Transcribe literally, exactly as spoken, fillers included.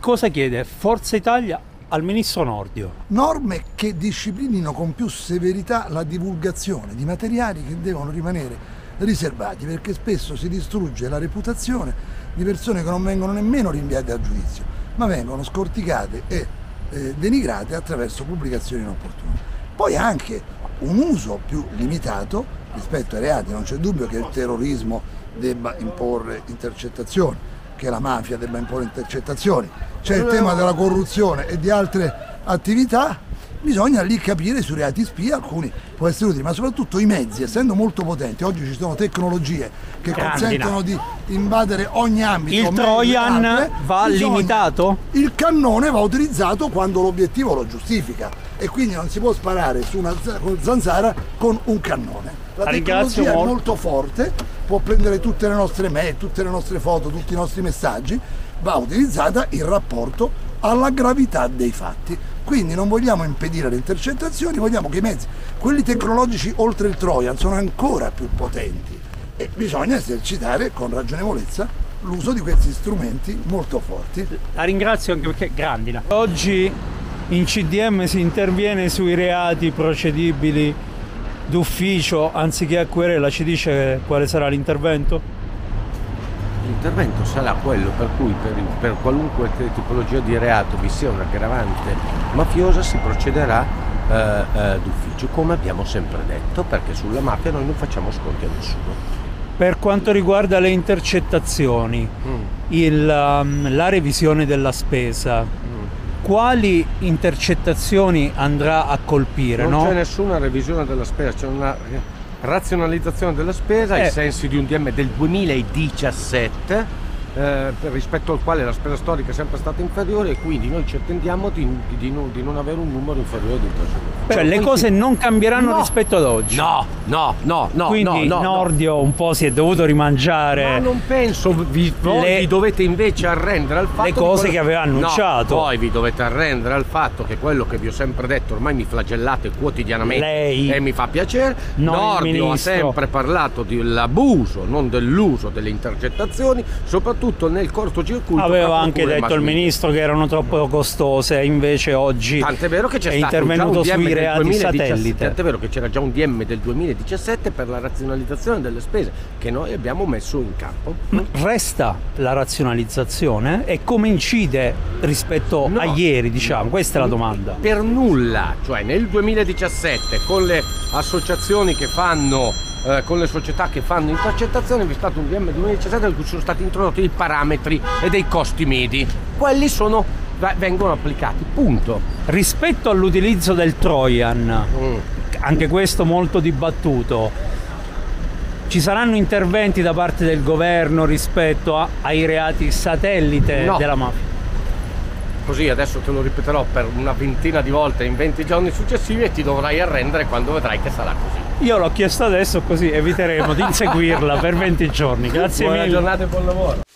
cosa chiede Forza Italia al ministro Nordio? Norme che disciplinino con più severità la divulgazione di materiali che devono rimanere riservati, perché spesso si distrugge la reputazione di persone che non vengono nemmeno rinviate a giudizio, ma vengono scorticate e eh, denigrate attraverso pubblicazioni inopportune. Poi anche un uso più limitato rispetto ai reati. Non c'è dubbio che il terrorismo debba imporre intercettazioni, che la mafia debba imporre intercettazioni, c'è il tema della corruzione e di altre attività. Bisogna lì capire sui reati spia, alcuni può essere utile, ma soprattutto i mezzi, essendo molto potenti, oggi ci sono tecnologie che Grandina. consentono di invadere ogni ambito. Il Trojan altre, va bisogna, limitato? Il cannone va utilizzato quando l'obiettivo lo giustifica e quindi non si può sparare su una zanzara con un cannone. La tecnologia è molto. molto forte, può prendere tutte le nostre mail, tutte le nostre foto, tutti i nostri messaggi, va utilizzata in rapporto alla gravità dei fatti. Quindi non vogliamo impedire le intercettazioni, vogliamo che i mezzi, quelli tecnologici oltre il Trojan, sono ancora più potenti e bisogna esercitare con ragionevolezza l'uso di questi strumenti molto forti. La ringrazio anche perché Grandina. Oggi in C D M si interviene sui reati procedibili d'ufficio anziché a querela, ci dice quale sarà l'intervento? L'intervento sarà quello per cui per, per qualunque tipologia di reato vi sia un'aggravante mafiosa si procederà eh, eh, d'ufficio, come abbiamo sempre detto, perché sulla mafia noi non facciamo sconti a nessuno. Per quanto riguarda le intercettazioni, mm. il, um, la revisione della spesa, mm. quali intercettazioni andrà a colpire? Non no? c'è nessuna revisione della spesa, c'è una razionalizzazione della spesa eh. ai sensi di un D M del duemiladiciassette eh, rispetto al quale la spesa storica è sempre stata inferiore e quindi noi ci attendiamo di, di, non, di non avere un numero inferiore di intercettazioni. Cioè le cose non cambieranno no. rispetto ad oggi? No, no, no, no. Quindi no, no, Nordio no. un po' si è dovuto rimangiare. Ma non penso, vi, voi le, vi dovete invece arrendere al fatto le cose quello... che aveva annunciato. No, poi vi dovete arrendere al fatto che quello che vi ho sempre detto, ormai mi flagellate quotidianamente. Lei, e mi fa piacere. Nordio ha sempre parlato dell'abuso, non dell'uso delle intercettazioni, soprattutto nel cortocircuito. Aveva anche detto il ministro che erano troppo costose, invece oggi tant'è vero che c'è è stato intervenuto già un sui reati satellite. Tant'è vero che c'era già un D M del duemiladiciassette per la razionalizzazione delle spese che noi abbiamo messo in campo. Resta la razionalizzazione e come incide rispetto no, a ieri, diciamo, no, questa è la domanda. Per nulla, cioè nel duemiladiciassette con le associazioni che fanno eh, con le società che fanno intercettazioni vi è stato un D M duemiladiciassette in cui sono stati introdotti dei parametri e dei costi medi. Quelli sono vengono applicati, punto. Rispetto all'utilizzo del Trojan, mm. anche questo molto dibattuto, ci saranno interventi da parte del governo rispetto a, ai reati satellite no. della mafia? Così adesso te lo ripeterò per una ventina di volte in venti giorni successivi e ti dovrai arrendere quando vedrai che sarà così. Io l'ho chiesto adesso così eviteremo di inseguirla per venti giorni. Grazie Buona mille. Buona giornata e buon lavoro.